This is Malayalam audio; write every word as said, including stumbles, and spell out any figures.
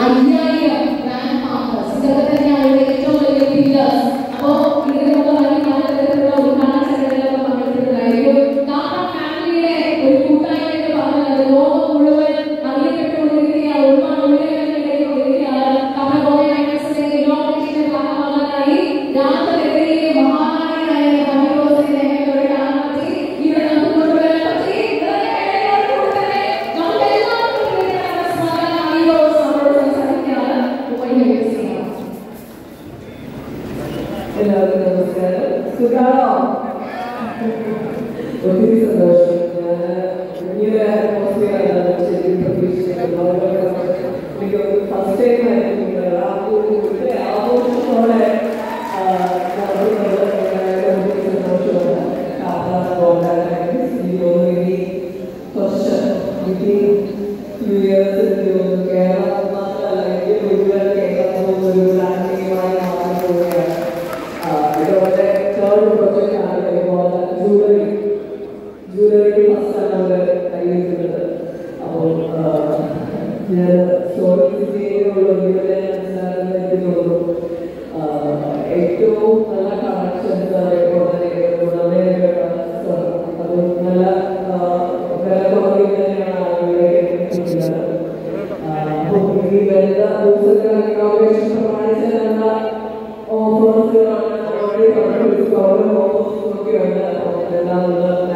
അയ്യായിരം ബ്രാൻഡ് പാർട്ട്നേഴ്സ് ഇതൊക്കെ തന്നെയാണ് ഇവിടെ ഏറ്റവും വലിയ പില്ലേഴ്സ്. അപ്പോൾ ഇതിന് നമ്മൾ വലിയ പലതരത്തിലുള്ള ഉദ്ഘാടന ചടങ്ങുകളൊക്കെ പങ്കെടുത്തിട്ടുണ്ടായിരിക്കും. ടാറ്റ ഫാമിലിയുടെ ഒരു കൂട്ടായ്മ എന്ന് പറഞ്ഞത് ലോകം മുഴുവൻ അറിയപ്പെട്ടുകൊണ്ടിരിക്കുകയാണ്, ഒരുപാട് ഉള്ളിലേക്ക് നേടിക്കൊണ്ടിരിക്കുകയാണ്. ടാറ്റ ഗോൾഡ് ആക്സസിന്റെ ഇന്നോവേഷന്റെ ഭാഗമാകാനായി രാത്രിയിലെ മഹാനായ ഹരിദാസിനെ ഇവിടെ കാണാൻ പറ്റി. ഇവിടെ നമുക്ക് കൊണ്ടുവരാൻ പറ്റി. എല്ലാവർക്കും നമസ്കാരം. സുഖാണോ? ഒത്തിരി സന്തോഷം. ഇങ്ങനെ അറ്റ്മോസ്ഫിയറാണ് ശരിക്കും പ്രതീക്ഷിക്കുന്നത്. എനിക്ക് ഫസ്റ്റ് ടൈം ആയിരുന്നു ആഘോഷത്തോടെ സന്തോഷമാണ്. ഇനി കുറച്ച് ഫ്യൂ ഇയേഴ്സ് കേരളം മാത്രമല്ല ഇന്ത്യ മുഴുവൻ കേരളം ഒരു ലാൻഡിങ്ങുമായി മാറി പോവുകയാണ്. ഇതോടെ തേർഡ് പ്രൊജക്റ്റ് ആണ് ജൂലറി ജൂലറി ഫസ്റ്റാണ് അവർ കൈവരിക്കുന്നത്. അപ്പോൾ ഞാൻ സോറിക്കുള്ളൂ ഏറ്റവും നല്ല കണക്ഷൻസ് അതേപോലെ ഗുണമേന്മയുള്ള അത് നല്ല വില കുറവിൽ തന്നെയാണ് ആളുകളിലേക്ക് എത്തിക്കുന്നത്. അപ്പോൾ ഈ വരുന്ന ദിവസത്തിൽ ഇന്നോവേഷൻ പ്രമാണിച്ച് നല്ല ഓഫേഴ്സുകളാണ് ഓൾറെഡി ഡിസ്കൗണ്ട് ഓഫേഴ്സും ഒക്കെ ഉണ്ട്. അപ്പോൾ എല്ലാം